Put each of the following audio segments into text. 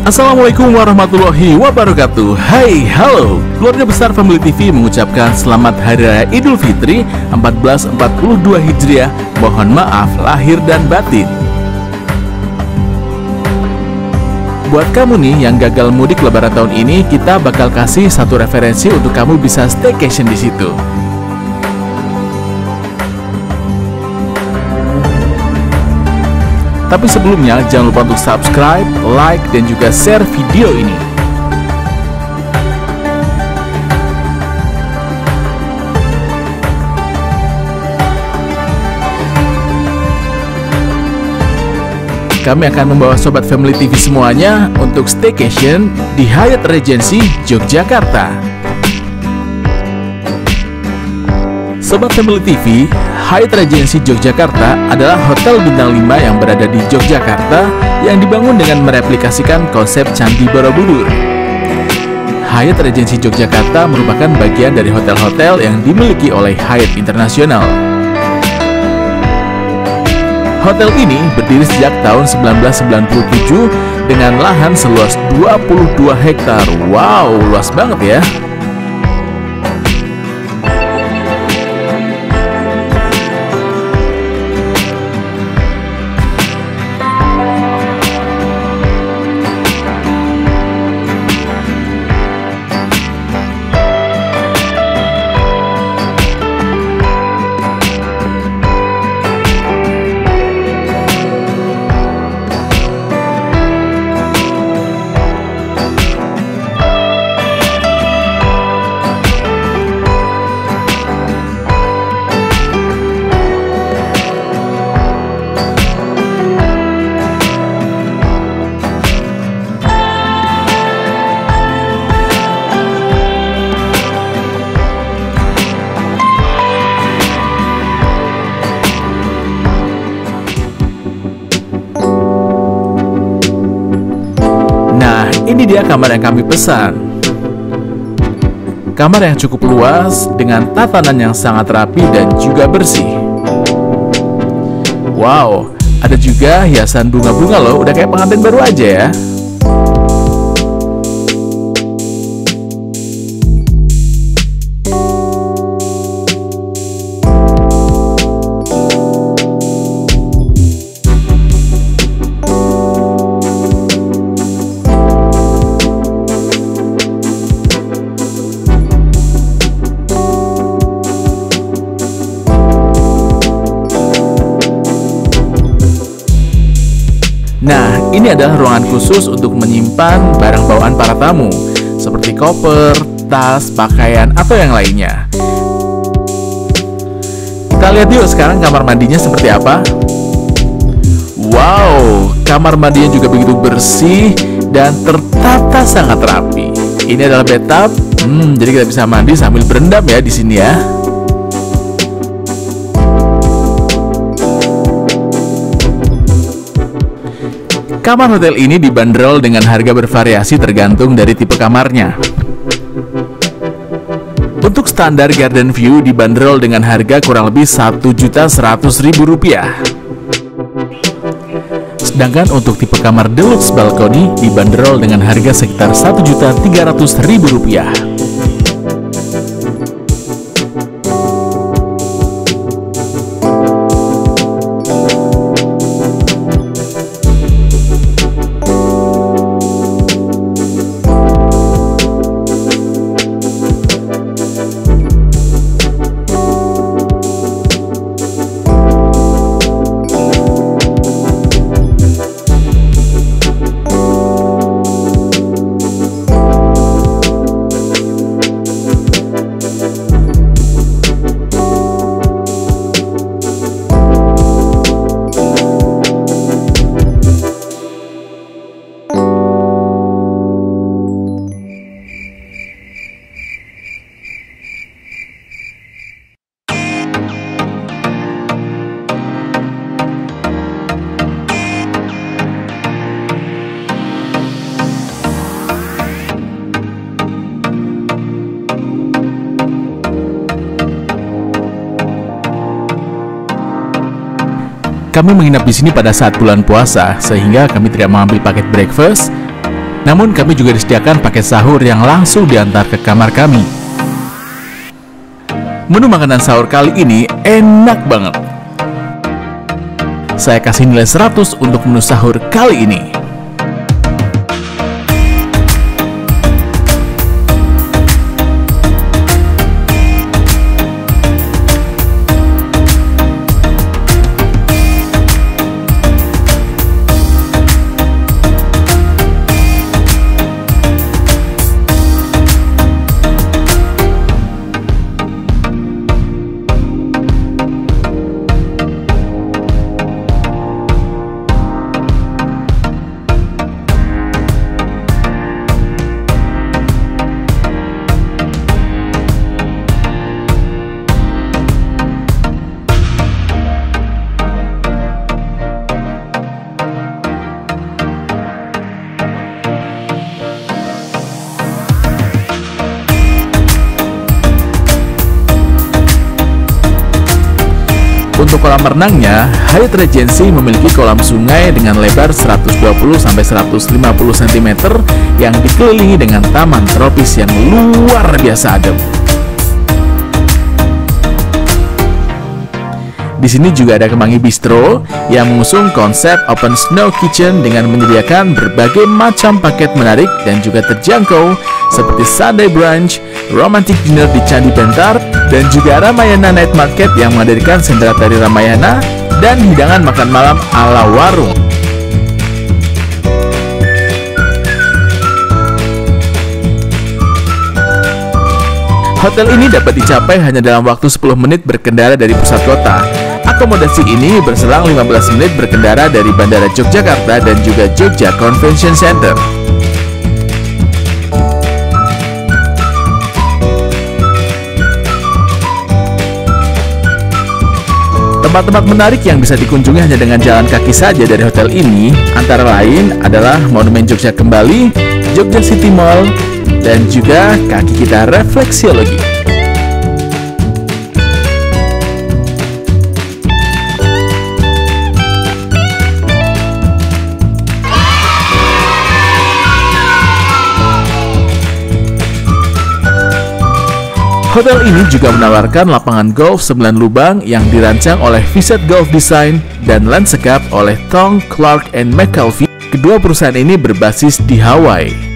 Assalamualaikum warahmatullahi wabarakatuh. Hai, halo. Keluarga besar Family TV mengucapkan selamat Hari Raya Idul Fitri 1442 Hijriah. Mohon maaf lahir dan batin. Buat kamu nih yang gagal mudik Lebaran tahun ini, kita bakal kasih satu referensi untuk kamu bisa staycation di situ. Tapi sebelumnya, jangan lupa untuk subscribe, like, dan juga share video ini. Kami akan membawa Sobat Family TV semuanya untuk staycation di Hyatt Regency Yogyakarta. Sobat Family TV, Hyatt Regency Yogyakarta adalah hotel bintang 5 yang berada di Yogyakarta yang dibangun dengan mereplikasikan konsep Candi Borobudur. Hyatt Regency Yogyakarta merupakan bagian dari hotel-hotel yang dimiliki oleh Hyatt International. Hotel ini berdiri sejak tahun 1997 dengan lahan seluas 22 hektar. Wow, luas banget ya. Ini dia kamar yang kami pesan. Kamar yang cukup luas dengan tatanan yang sangat rapi dan juga bersih. Wow, ada juga hiasan bunga-bunga loh, udah kayak pengantin baru aja ya. Nah, ini adalah ruangan khusus untuk menyimpan barang bawaan para tamu, seperti koper, tas, pakaian, atau yang lainnya. Kita lihat yuk sekarang kamar mandinya seperti apa. Wow, kamar mandinya juga begitu bersih dan tertata sangat rapi. Ini adalah bathtub, jadi kita bisa mandi sambil berendam ya di sini ya. Kamar hotel ini dibanderol dengan harga bervariasi tergantung dari tipe kamarnya. Untuk standar garden view dibanderol dengan harga kurang lebih Rp1.100.000. Sedangkan untuk tipe kamar deluxe balkoni dibanderol dengan harga sekitar Rp1.300.000. Kami menginap di sini pada saat bulan puasa, sehingga kami tidak mengambil paket breakfast. Namun kami juga disediakan paket sahur yang langsung diantar ke kamar kami. Menu makanan sahur kali ini enak banget. Saya kasih nilai 100 untuk menu sahur kali ini. Untuk kolam renangnya, Hyatt Regency memiliki kolam sungai dengan lebar 120-150 cm yang dikelilingi dengan taman tropis yang luar biasa adem. Di sini juga ada Kemangi Bistro yang mengusung konsep Open Snow Kitchen dengan menyediakan berbagai macam paket menarik dan juga terjangkau seperti Sunday Brunch, Romantic Dinner di Candi Bentar, dan juga Ramayana Night Market yang menghadirkan sendera tari Ramayana dan hidangan makan malam ala warung. Hotel ini dapat dicapai hanya dalam waktu 10 menit berkendara dari pusat kota. Akomodasi ini berselang 15 menit berkendara dari Bandara Yogyakarta dan juga Jogja Convention Center. Tempat-tempat menarik yang bisa dikunjungi hanya dengan jalan kaki saja dari hotel ini antara lain adalah Monumen Jogja Kembali, Jogja City Mall, dan juga kaki kita refleksiologi. Hotel ini juga menawarkan lapangan golf 9 lubang yang dirancang oleh Viset Golf Design dan Landscape oleh Tong, Clark & McKelvey. Kedua perusahaan ini berbasis di Hawaii.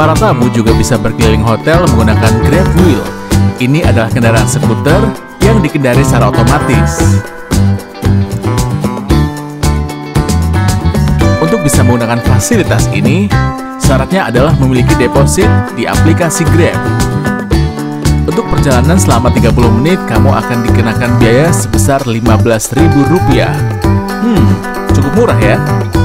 Para tamu juga bisa berkeliling hotel menggunakan Grab Wheel. Ini adalah kendaraan skuter yang dikendari secara otomatis. Untuk bisa menggunakan fasilitas ini, syaratnya adalah memiliki deposit di aplikasi Grab. Untuk perjalanan selama 30 menit, kamu akan dikenakan biaya sebesar Rp15.000. Cukup murah ya?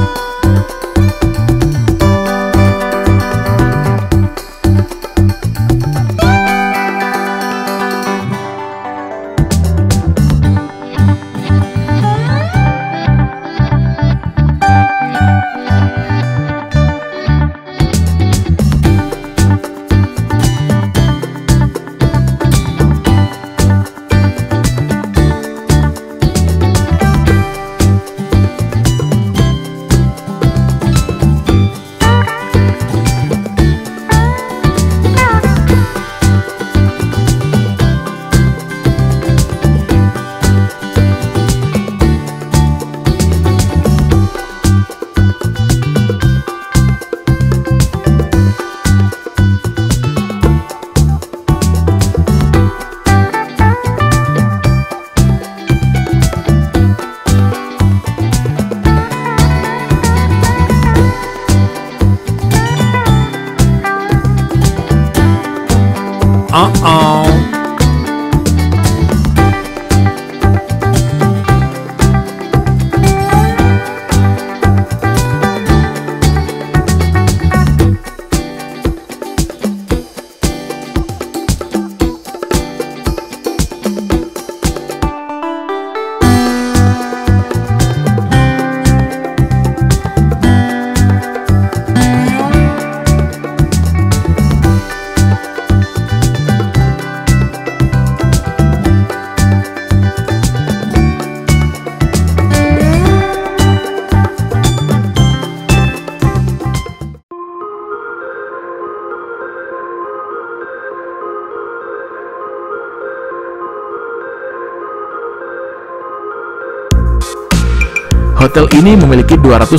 Hotel ini memiliki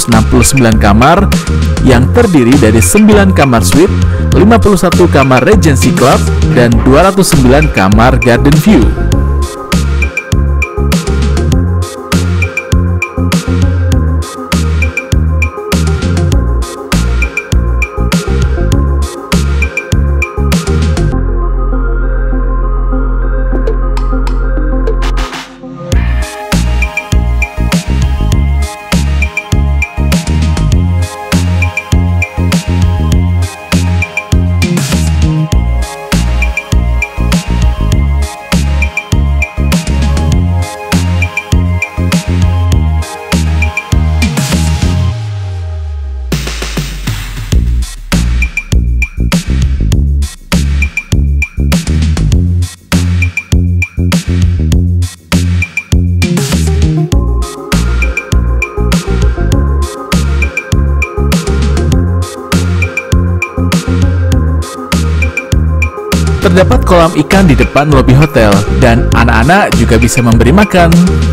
269 kamar yang terdiri dari 9 kamar suite, 51 kamar Regency Club, dan 209 kamar Garden View. Terdapat kolam ikan di depan lobi hotel, dan anak-anak juga bisa memberi makan.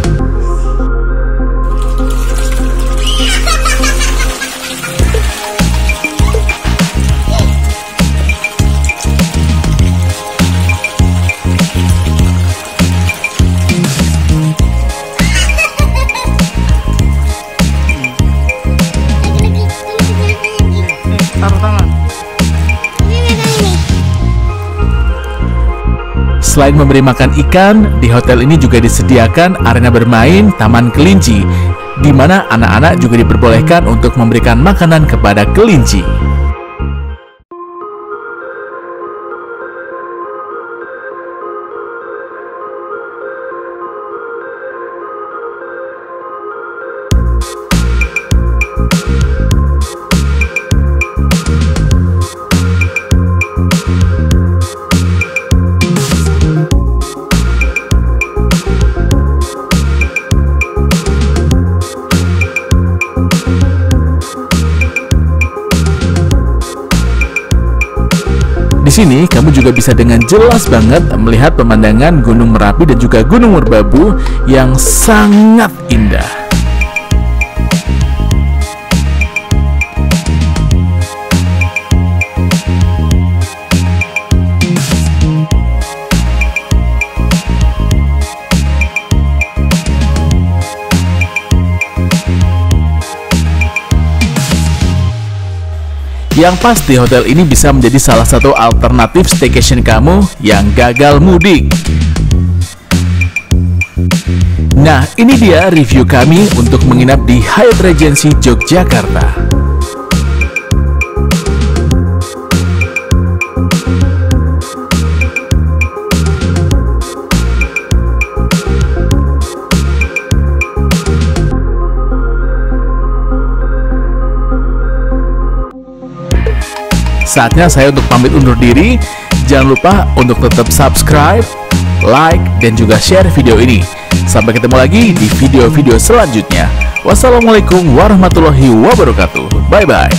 Selain memberi makan ikan, di hotel ini juga disediakan arena bermain Taman Kelinci, di mana anak-anak juga diperbolehkan untuk memberikan makanan kepada kelinci. Di sini kamu juga bisa dengan jelas banget melihat pemandangan Gunung Merapi dan juga Gunung Merbabu yang sangat indah. Yang pasti hotel ini bisa menjadi salah satu alternatif staycation kamu yang gagal mudik. Nah, ini dia review kami untuk menginap di Hyatt Regency Yogyakarta. Saatnya saya untuk pamit undur diri. Jangan lupa untuk tetap subscribe, like, dan juga share video ini. Sampai ketemu lagi di video-video selanjutnya. Wassalamualaikum warahmatullahi wabarakatuh. Bye-bye.